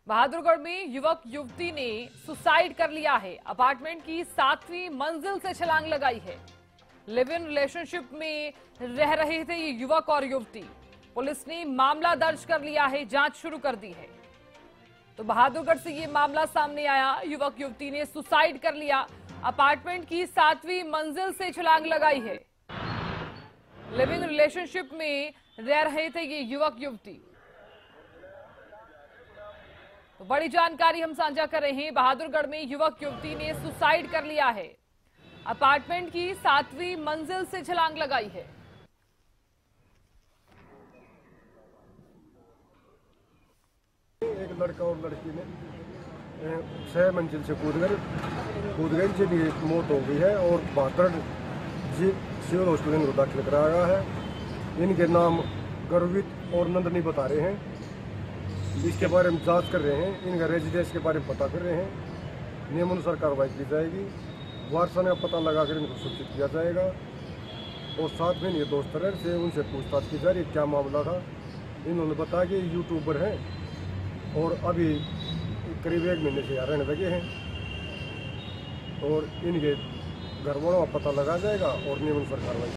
बहादुरगढ़ में युवक युवती ने सुसाइड कर लिया है। अपार्टमेंट की 7वीं मंजिल से छलांग लगाई है। लिव इन रिलेशनशिप में रह रहे थे ये युवक और युवती। पुलिस ने मामला दर्ज कर लिया है, जांच शुरू कर दी है। तो बहादुरगढ़ से ये मामला सामने आया। युवक युवती ने सुसाइड कर लिया। अपार्टमेंट की 7वीं मंजिल से छलांग लगाई है। लिव इन रिलेशनशिप में रह रहे थे ये युवक युवती। तो बड़ी जानकारी हम साझा कर रहे हैं। बहादुरगढ़ में युवक युवती ने सुसाइड कर लिया है। अपार्टमेंट की 7वीं मंजिल से छलांग लगाई है। एक लड़का और लड़की ने 6 मंजिल से कूद गए जिनकी मौत हो गई है और 72 सिविल हॉस्पिटल में दाखिल कराया गया है। इनके नाम गर्वित और नंदनी बता रहे हैं। इसके बारे में जांच कर रहे हैं। इनका रेजिडेंस के बारे में पता कर रहे हैं। नियमानुसार कार्रवाई की जाएगी। वारसा का पता लगाकर इनको सूचित किया जाएगा और साथ में ये दोस्त रहे से उनसे पूछताछ की जा रही है क्या मामला था। इन्होंने बताया कि यूट्यूबर हैं और अभी करीब 1 महीने से यहाँ रहने लगे हैं और इनके घर वालों का पता लगा जाएगा और नियमानुसार कार्रवाई